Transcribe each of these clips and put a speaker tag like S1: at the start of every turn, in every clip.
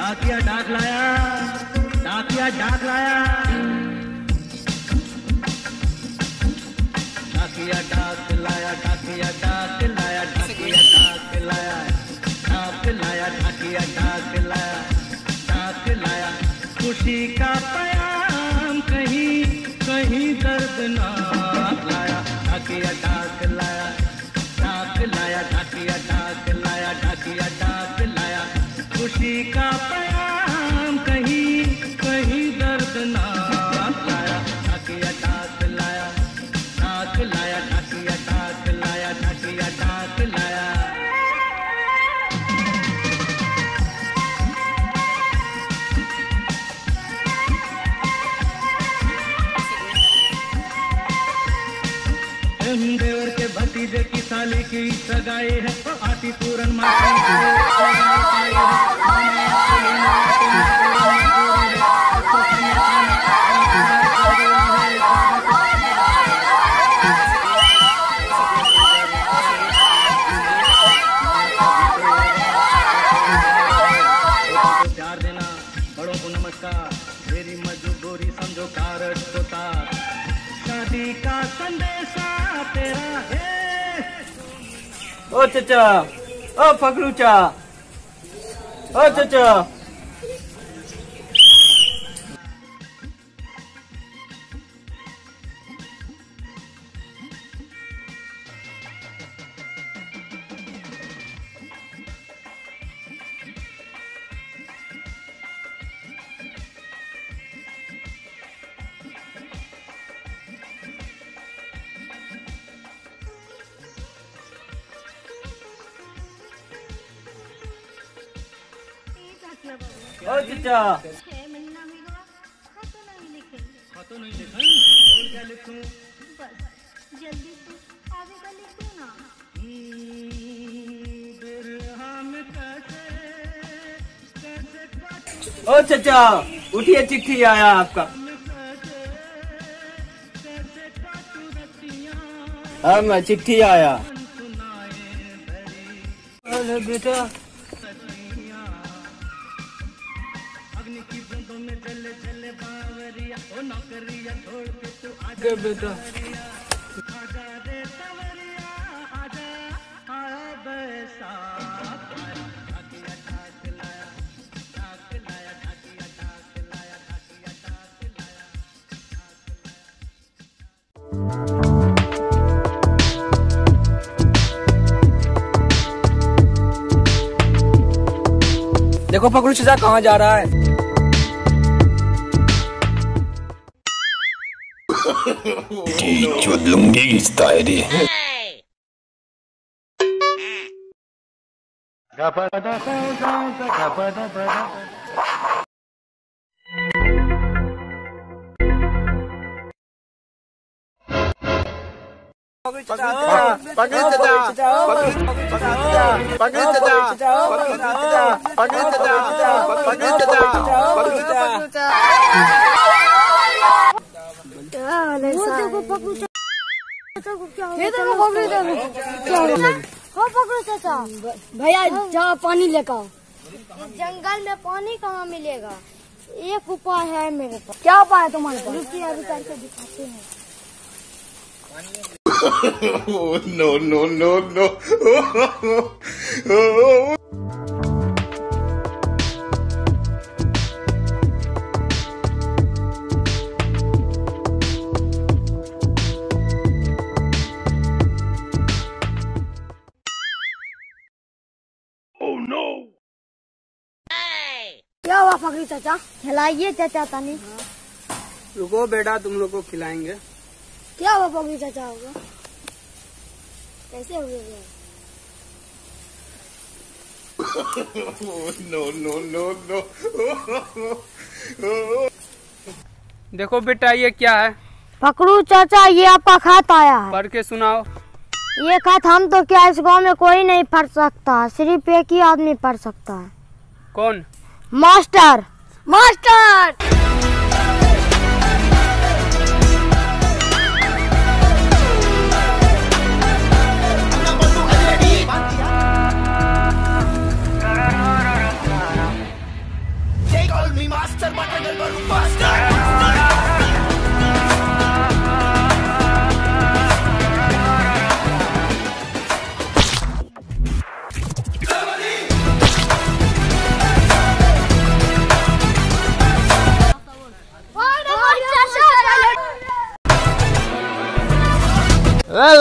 S1: डाकिया डाक लाया, डाकिया डाक लाया, डाकिया डाक लाया, डाकिया डाक लाया, डाकिया डाक लाया, डाक लाया, डाकिया डाक लाया, डाक लाया, खुशी का पैगाम कहीं कहीं दर्दनाक लाया, डाकिया डाक लाया, डाक लाया, डाकिया डाक लाया, डाकिया डाक लाया, खुशी का पैगाम कहीं कहीं दर्दनाक लाया, डाकिया डाक लाया, डाक लाया, डाकिया डाक लाया, डाकिया डाक लाया। देवर के भतीजे की साली की सगाई है, आती पूरन प्यार देना, बड़ों को नमस्कार, मेरी मजबूरी समझो कारज को तार, शादी का संदेशा तेरा है।
S2: ओ चचा, ओ फकरू चा, ओ चचा। ओ चचा,
S3: 6 महीना भी गया, खातो नहीं लिखेंगे।
S1: खातो नहीं लिखा, और क्या लिखूं?
S3: बस जल्दी से आगे का लिख दो ना।
S1: बिरहा में कैसे कैसे काटूं,
S2: ओ चचा, उठिए, चिट्ठी आया आपका।
S1: कैसे काटूं रतियां,
S2: हाँ मैं चिट्ठी आया।
S1: सुनाए धरी
S2: अरे बेटा,
S1: अग्नि की बूंदों में जले जले बावरिया, ओ नौकरिया छोड़ के तू आजा
S2: के बेटा,
S1: आजा रे सवरिया, आजा आया बैसाख आया, डाकिया डाक लाया, डाक लाया, डाकिया डाक लाया, डाकिया डाक लाया,
S2: देखो फकरू चचा कहाँ जा रहा है।
S4: लुंगी खींचता है रे।
S3: भैया जहाँ पानी लेकर, जंगल में पानी कहाँ मिलेगा? एक उपाय है मेरे पास। क्या उपाय है तुम्हारे पास? रुकिए अभी करके दिखाते हैं।
S4: No, no, no, no.
S3: क्या हुआ फकरी चाचा? खिलाइए चाचा तनी।
S2: रुको बेटा, तुम लोग को खिलाएंगे।
S3: क्या हुआ फकरी चाचा? होगा कैसे हुए?
S4: No, no, no, no.
S2: देखो बेटा, ये क्या है?
S3: फकरू चाचा, ये आपका खत आया है।
S2: पढ़ के सुनाओ।
S3: ये खत हम तो क्या, इस गांव में कोई नहीं पढ़ सकता, सिर्फ एक ही आदमी पढ़ सकता है।
S2: कौन?
S3: मास्टर। मास्टर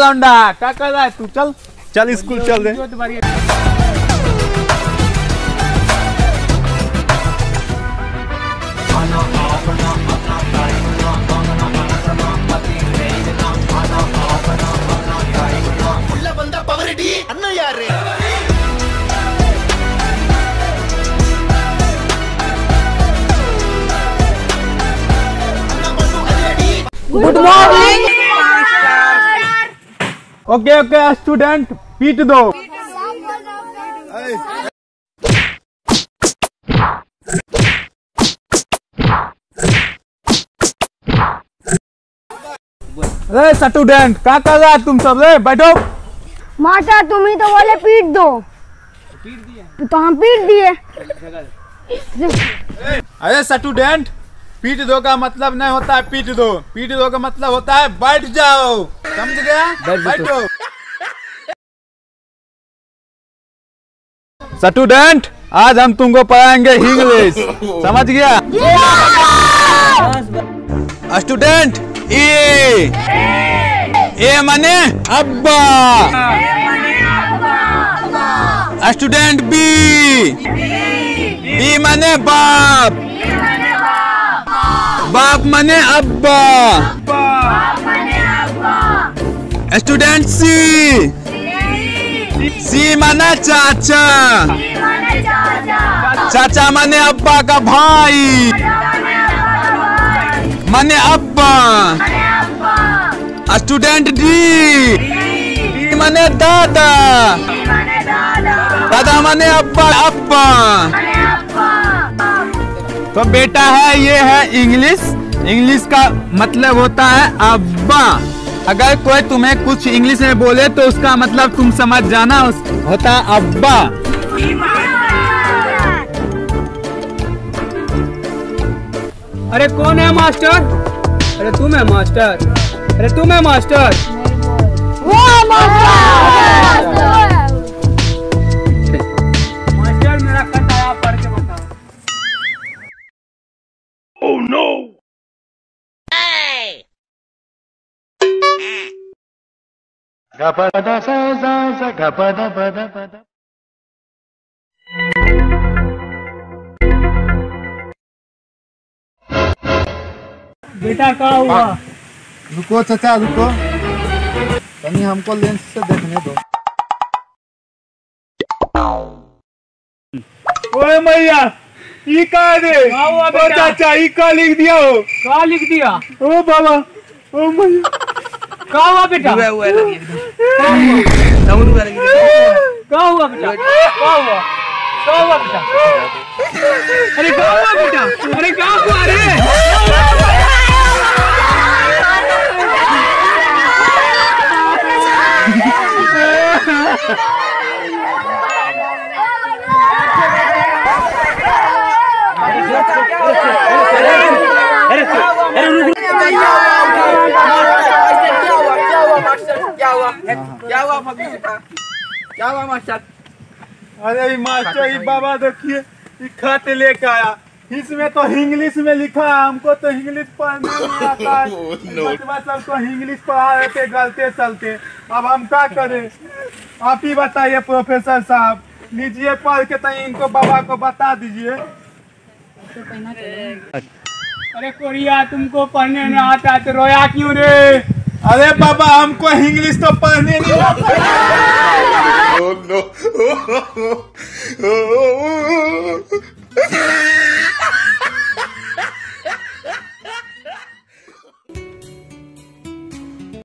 S5: लौंडा क्या कर रहा है तू? चल चल स्कूल चल दे।
S3: Good morning.
S5: Okay okay student पीट दो। अरे स्टूडेंट क्या कर रहा है तुम सब? रे बैठो।
S3: मास्टर तुम ही तो बोले पीट दो, तो हम पीट दिए।
S5: अरे स्टूडेंट पीट दो का मतलब नहीं होता है पीट दो, पीट दो का मतलब होता है बैठ जाओ, समझ गया? बैठो। स्टूडेंट आज हम तुमको पढ़ाएंगे इंग्लिश, समझ गया? स्टूडेंट ए माने अब्बा। स्टूडेंट बी माने बाप, बाप माने अब्बा। स्टूडेंट सी माने चाचा, चाचा माने अब्बा का भाई माने अब्बा। स्टूडेंट डी माने दादा, दादा माने अब्बा अब्बा। तो बेटा है ये है इंग्लिश, इंग्लिश का मतलब होता है अब्बा। अगर कोई तुम्हें कुछ इंग्लिश में बोले तो उसका मतलब तुम समझ जाना, होता है अब्बा।
S2: अरे कौन है मास्टर? अरे तुम है मास्टर? अरे तुम है मास्टर?
S3: वो मास्टर
S2: मेरा खत आया, पढ़ के बताओ। Oh no! बेटा क्या हुआ?
S5: रुको चाचा रुको, तनी हमको लेंस से देखने दो। ओए मैया ई का दे? ओ चाचा ई का लिख दिया हो?
S2: क्या लिख दिया?
S5: ओ बाबा ओ मैया
S2: क्या हुआ बेटा? क्या हुआ बेटा? क्या हुआ बेटा? अरे क्या हुआ बेटा? अरे क्या हुआ? अरे
S5: क्या हुआ मास्टर? अरे मास्टर ये बाबा देखिए ये खत लेकर आया, इसमें तो इंग्लिश में लिखा है, हमको तो इंग्लिश पढ़ने नहीं आता है। बचवा सबको इंग्लिश पढ़ा रहे थे गलते चलते, अब हम क्या करें? आप ही बताइए प्रोफेसर साहब, लीजिए पढ़ के तय इनको बाबा को बता दीजिए।
S2: अरे कोरिया तुमको पढ़ने में आता है तो रोया क्यों रे?
S5: अरे बाबा हमको इंग्लिश तो पढ़ने नहीं आता।
S4: no, no.